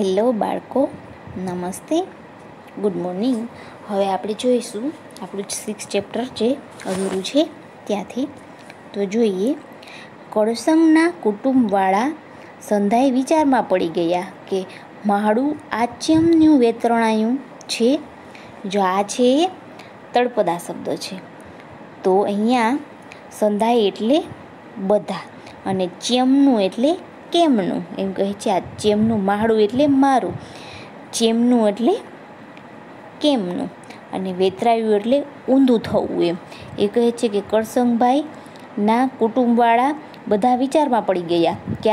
Hello બાળકો, નમસ્તે, good morning. હવે આપણે જોઈશું આપણું 6th ચેપ્ટર જે અધૂરું છે ત્યાંથી. તો જોઈએ, કળસંગના કુટુંબવાળા સંધાઈ વિચારમાં પડી ગયા કે માળું આચ્યમનું વેતરણાયું છે. જો આ છે એ તળપદા શબ્દ છે. તો અહીંયા સંધાઈ એટલે બધા અને ચ્યમનું એટલે કેમનું એમ કહે છે. આ ચેમનું માળું એટલે મારું, ચેમનું એટલે કેમનું અને વેતરાયું એટલે ઊંધું થવું એમ. એ કહે છે કે કરસંગભાઈના કુટુંબવાળા બધા વિચારમાં પડી ગયા કે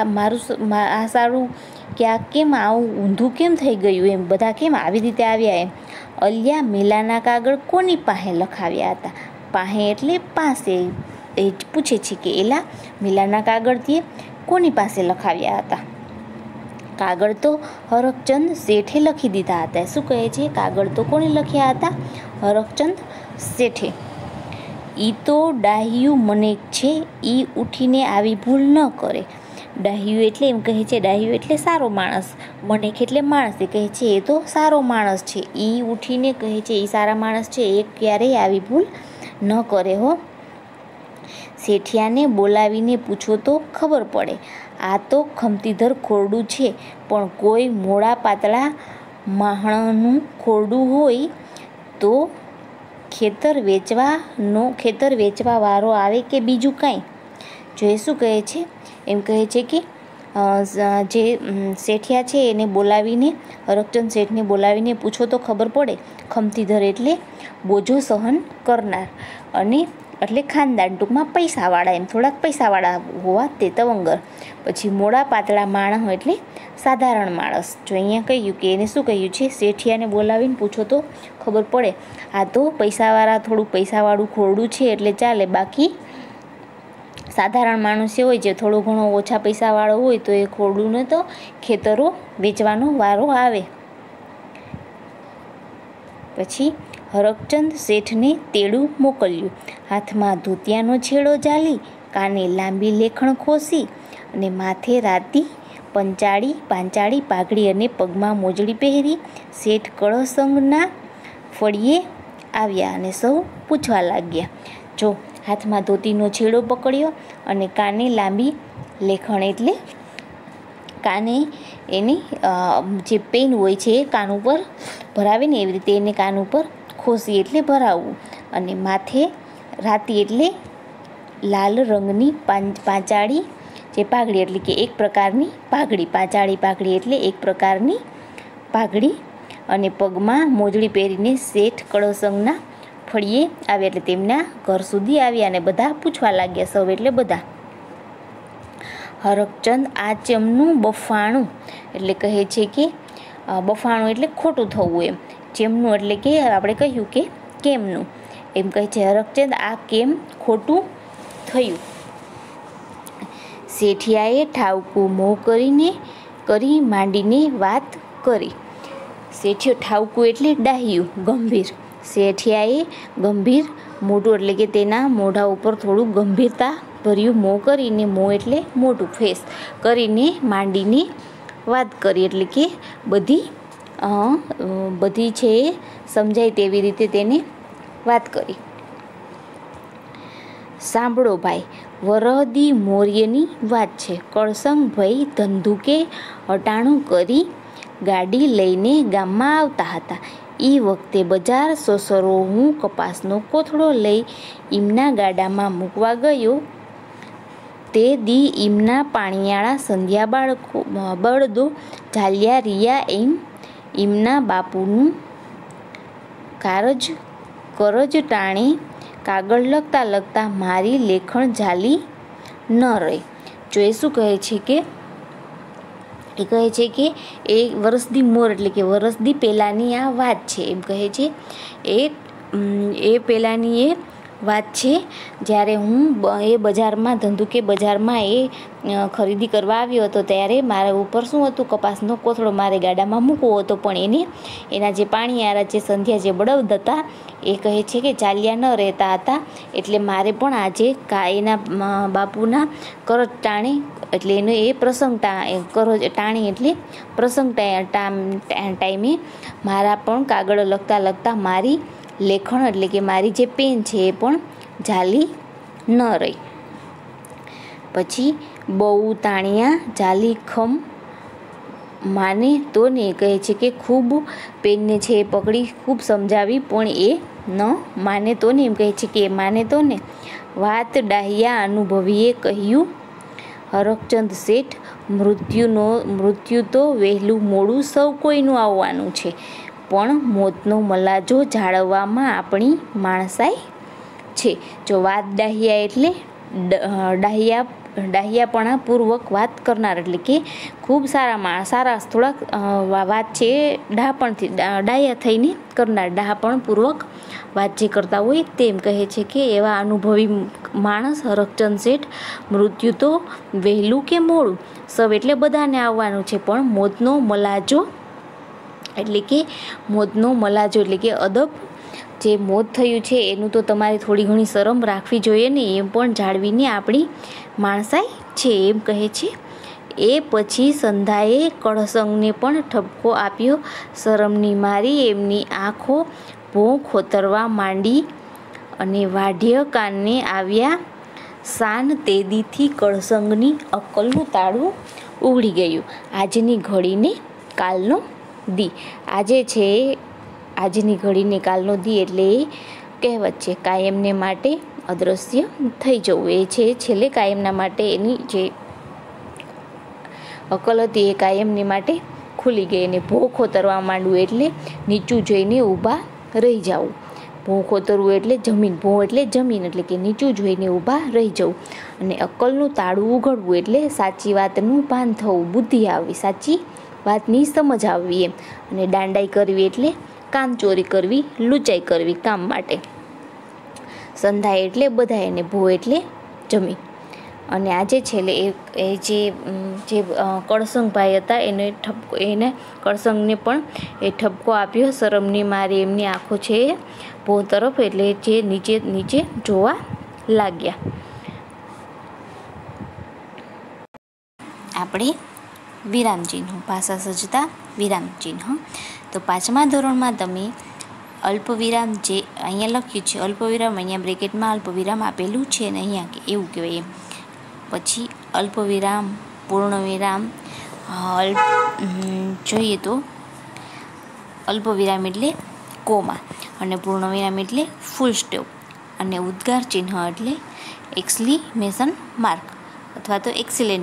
આ સારું કે આ કેમ આવું ઊંધું કેમ થઈ ગયું એમ, બધા કેમ આવી રીતે આવ્યા એમ. અલ્યા મેલાના કાગળ કોની પાસે લખાવ્યા હતા? પાસે એટલે પાસે. એ પૂછે છે કે એલા મેલાના કાગળ તે કોની પાસે લખાવ્યા હતા? કાગળ તો હરખચંદ શેઠે લખી દીધા હતા. શું કહે છે? કાગળ તો કોને લખ્યા હતા? હરખચંદ શેઠે. ઈ તો ડાહ્યું મને છે, ઈ ઉઠીને આવી ભૂલ ન કરે. ડાહ્યું એટલે એમ કહે છે, ડાહ્યું એટલે સારો માણસ, મનેક એટલે માણસ. એ કહે છે એ તો સારો માણસ છે. ઈ ઉઠીને કહે છે એ સારા માણસ છે, એ ક્યારેય આવી ભૂલ ન કરે હો. શેઠિયાને બોલાવીને પૂછો તો ખબર પડે. આ તો ખમતીધર ખોરડું છે, પણ કોઈ મોડા પાતળા માણસનું ખોરડું હોય તો ખેતર વેચવા વારો આવે કે બીજું કાંઈ. જો એ શું કહે છે? એમ કહે છે કે જે શેઠિયા છે એને બોલાવીને, હરખચંદ શેઠને બોલાવીને પૂછો તો ખબર પડે. ખમતીધર એટલે બોજો સહન કરનાર અને એટલે ખાનદાન, ટૂંકમાં પૈસાવાળા એમ, થોડાક પૈસાવાળા હોવા તે તવંગર. પછી મોડા પાતળા માણસ એટલે સાધારણ માણસ. જો અહીંયા કહ્યું કે એને શું કહ્યું છે? શેઠિયાને બોલાવીને પૂછો તો ખબર પડે. આ તો પૈસાવાળા, થોડું પૈસાવાળું ખોરડું છે એટલે ચાલે, બાકી સાધારણ માણસ હોય જે થોડો ઘણો ઓછા પૈસાવાળો હોય તો એ ખોરડુંને તો ખેતરો વેચવાનો વારો આવે. પછી હરખચંદ શેઠને તેડું મોકલ્યું. હાથમાં ધોતિયાનો છેડો ઝાલી, કાને લાંબી લેખણ ખોસી અને માથે રાતી પાંચાળી પાઘડી અને પગમાં મોજડી પહેરી શેઠ કળસંગના ફળિયે આવ્યા અને સૌ પૂછવા લાગ્યા. જો હાથમાં ધોતીનો છેડો પકડ્યો અને કાને લાંબી લેખણ એટલે કાને એની જે પેન હોય છે એ કાન ઉપર ભરાવે ને એવી રીતે એને કાન ઉપર ખોસી એટલે ભરાવવું. અને માથે રાતી એટલે લાલ રંગની પાંચાળી જે પાઘડી એટલે કે એક પ્રકારની પાઘડી, પાંચાળી પાઘડી એટલે એક પ્રકારની પાઘડી અને પગમાં મોજડી પહેરીને શેઠ કળસંગના ફળિયે આવ્યા એટલે તેમના ઘર સુધી આવ્યા અને બધા પૂછવા લાગ્યા. સૌ એટલે બધા. હરખચંદ આચમનું બફાણું એટલે કહે છે કે બફાણું એટલે ખોટું થવું એમ. ચેમનું એટલે કે આપણે કહ્યું કે કેમનું એમ કહે છે. હરખચંદ આ કેમ ખોટું થયું? શેઠિયાએ ઠાવકું મોં કરી માંડીને વાત કરી. શેઠિયો ઠાવકું એટલે ડાહ્યું, ગંભીર. શેઠિયાએ ગંભીર મોઢું એટલે કે તેના મોઢા ઉપર થોડું ગંભીરતા ભર્યું મોં કરીને, મોં એટલે મોટું, ફેસ કરીને માંડીને વાત કરી એટલે કે બધી છે એ સમજાય તેવી રીતે તેને વાત કરી. સાંભળો ભાઈ, વરહદી મોર્યની વાત છે. કળસંગભાઈ ધંધુકે અટાણું કરી ગાડી લઈને ગામમાં આવતા હતા. એ વખતે બજાર સસરો હું કપાસનો કોથળો લઈ ઈમના ગાડામાં મૂકવા ગયો. તે દી ઈમના પાણીયાળા સંધ્યા બળદો ઝાલ્યા રહ્યા એમ ઈમના બાપુનું કરજ ટાણે કાગળ લખતા મારી લેખણ ઝાલી ન રહી. જો એ શું કહે છે કે એ કહે છે કે એ વરસદી મોર એટલે કે વરસદી પહેલાંની આ વાત છે એમ કહે છે. એ પહેલાંની એ વાત છે જ્યારે હું એ બજારમાં ધંધુકે બજારમાં એ ખરીદી કરવા આવ્યો હતો ત્યારે મારા ઉપર શું હતું, કપાસનો કોથળો મારે ગાડામાં મૂકવો હતો, પણ એના જે પાણીયારા જે સંધ્યા જે બળદ હતા એ કહે છે કે ચાલ્યા ન રહેતા હતા, એટલે મારે પણ આજે એના બાપુના કરજ ટાણે, એટલે એનો એ પ્રસંગ કરજ ટાણી એટલે પ્રસંગ ટાઈમે મારા પણ કાગળ લખતા મારી લેખણ એટલે કે મારી જે પેન છે એ પણ ઝાલી ન રહી. પછી બહુ તાણિયા ઝાલી ખમ માને તો ને કહે છે કે ખૂબ પેનને છે એ પકડી ખૂબ સમજાવી પણ એ ન માને તો ને, એમ કહે છે કે એ માને તો ને. વાત ડાહ્યા અનુભવીએ કહ્યું, હરખચંદ શેઠ, મૃત્યુ તો વહેલું મોડું સૌ કોઈનું આવવાનું છે, પણ મોતનો મલાજો જાળવવામાં આપણી માણસાઈ છે. જો વાત ડાહ્યા એટલે ડાહ્યાપણાપૂર્વક વાત કરનાર, એટલે કે ખૂબ સારા થોડાક વાત છે ડાહ્યા થઈને કરનાર, ડાહપણપૂર્વક વાત જે કરતા હોય તેમ કહે છે કે એવા અનુભવી માણસ હરખચંદ શેઠ, મૃત્યુ તો વહેલું કે મોડું સૌ એટલે બધાને આવવાનું છે, પણ મોતનો મલાજો એટલે કે અદબ જે મોત થયું છે એનું તો તમારે થોડી ઘણી શરમ રાખવી જોઈએ ને, એમ પણ જાળવીને આપણી માણસાઈ છે, એમ કહે છે. એ પછી સંધાએ કળસંગને પણ ઠપકો આપ્યો, શરમની મારી એમની આંખો ભોં ખોતરવા માંડી અને વાઢ્ય કાનને આવ્યા સાન, તે દીથી કળસંગની અક્કલનું તાળું ઉઘડી ગયું. આજની ઘડીને કાલનો દી, આજે છે આજની ઘડીને કાલનો દી એટલે એ કહેવત છે, કાયમને માટે અદૃશ્ય થઈ જવું, એ છે છેલ્લે કાયમના માટે એની જે અકલ હતી એ કાયમની માટે ખુલી ગઈ. અને ભો ખોતરવા માંડવું એટલે નીચું જોઈને ઊભા રહી જવું, ભો ખોતરવું એટલે જમીન, ભો એટલે જમીન એટલે કે નીચું જોઈને ઊભા રહી જવું. અને અક્કલનું તાળું ઉઘડવું એટલે સાચી વાતનું ભાન થવું, બુદ્ધિ આવવી, સાચી વાતની સમજ આવવી એમ. અને દાંડાઈ કરવી એટલે કામ ચોરી કરવી, લૂંચાઈ કરવી કામ માટે. સંધાય એટલે બધાય, અને ભો એટલે જમીન. અને આજે છેલ્લે એ જે કળસંગભાઈ હતા એને કળસંગને પણ એ ઠપકો આપ્યો, શરમની મારી એમની આંખો છે ભો તરફ એટલે જે નીચે જોવા લાગ્યા. આપણે વિરામચિહ્ન, ભાષા સજ્જતા વિરામચિહ્ન. તો 5મા ધોરણમાં તમે અલ્પવિરામ જે અહીંયા લખ્યું છે, અલ્પવિરામ અહીંયા બ્રેકેટમાં અલ્પવિરામ આપેલું છે ને અહીંયા એવું કહેવાય એમ. પછી અલ્પવિરામ, પૂર્ણવિરામ, જોઈએ તો અલ્પવિરામ એટલે કોમા, અને પૂર્ણવિરામ એટલે ફૂલ સ્ટોપ, અને ઉદ્ગાર ચિહ્ન એટલે એક્સક્લેમેશન માર્ક અથવા તો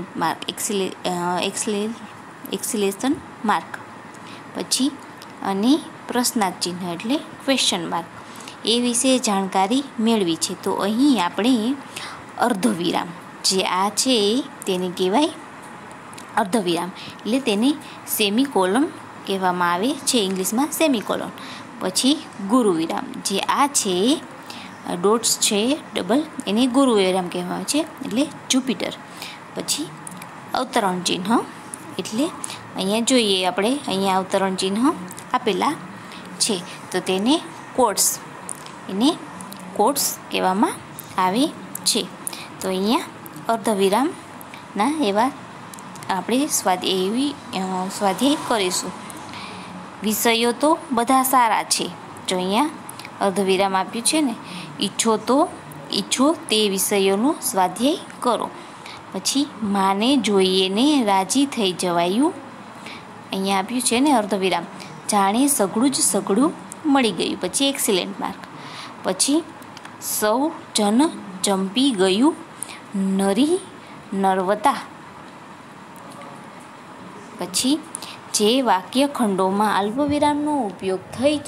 એક્સલેશન માર્ક. પછી અને પ્રશ્નાર્થ ચિહ્ન એટલે ક્વેશ્ચન માર્ક. એ વિશે જાણકારી મેળવી છે. તો અહીં આપણે અર્ધવિરામ જે આ છે તેને કહેવાય અર્ધવિરામ, એટલે તેને સેમિકોલન કહેવામાં આવે છે, ઇંગ્લિશમાં સેમિકોલન. પછી ગુરુવિરામ જે આ છે ડોટ્સ છે ડબલ, એને ગુરુવિરામ કહેવામાં આવે છે, એટલે જુપિટર. પછી અવતરણ ચિહ્ન એટલે અહીંયા જોઈએ આપણે, અહીંયા અવતરણ ચિહ્ન આપેલા છે તો તેને કોટ્સ કહેવામાં આવે છે. તો અહીંયા અર્ધવિરામના એવા આપણે સ્વાધ્યાય કરીશું. વિષયો તો બધા સારા છે, જો અહીંયા અર્ધવિરામ આપ્યું છે ને, ઈચ્છો તે વિષયોનો સ્વાધ્યાય કરો. પછી માને જોઈને રાજી થઈ જવાયું, અહીંયા આપ્યું છે ને અર્ધવિરામ, જાણે સઘળું જ સઘળું મળી ગયું, પછી એક્સિલેન્ટ માર્ક. પછી સૌ જન જંપી ગયું નરી નર્વતા. પછી જે વાક્ય ખંડોમાં અલ્પવિરામનો ઉપયોગ થઈ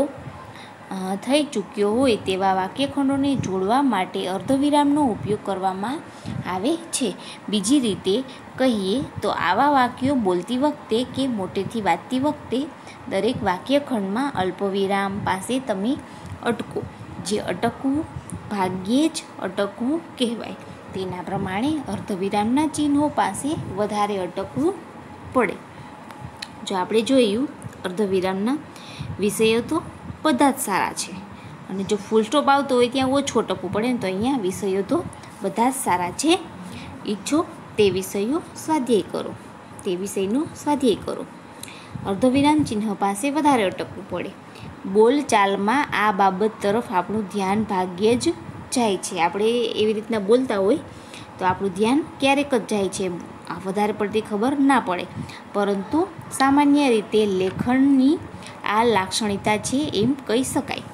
ચૂક્યો હોય તેવા વાક્યખંડોને જોડવા માટે અર્ધવિરામનો ઉપયોગ કરવામાં આવે છે. બીજી રીતે કહીએ તો આવા વાક્યો બોલતી વખતે કે મોટેથી વાંચતી વખતે દરેક વાક્યખંડમાં અલ્પવિરામ પાસે તમે અટકો. જે અટકવું ભાગ્યે જ અટકવું કહેવાય. તેના પ્રમાણે અર્ધવિરામના ચિહ્નો પાસે વધારે અટકવું પડે. જો આપણે જોયું અર્ધવિરામના વિષયો તો બધા જ સારા છે, અને જો ફૂલ સ્ટોપ આવતો હોય ત્યાં ઓછું અટકવું પડે ને, તો અહીંયા વિષયો તો બધા જ સારા છે. ઈચ્છો તે વિષયનો સ્વાધ્યાય કરો. અર્ધવિરામ ચિહ્ન પાસે વધારે અટકવું પડે. બોલચાલમાં આ બાબત તરફ આપણું ધ્યાન ભાગ્યે જ જાય છે. આપણે એવી રીતના બોલતા હોય તો આપણું ધ્યાન ક્યારેક જ જાય છે, વધારે પડતી ખબર ના પડે. પરંતુ સામાન્ય રીતે લેખનની આ લાક્ષણિકતા છે એમ કહી શકાય.